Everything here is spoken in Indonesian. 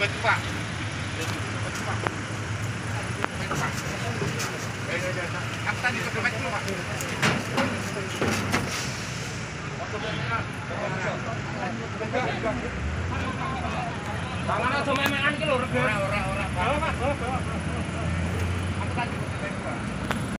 Betul, Pak. Apa tadi dompet dulu, Pak? Tangan aja memekan ki lho, Regen. Ora, Pak. Apa tadi dompet dulu?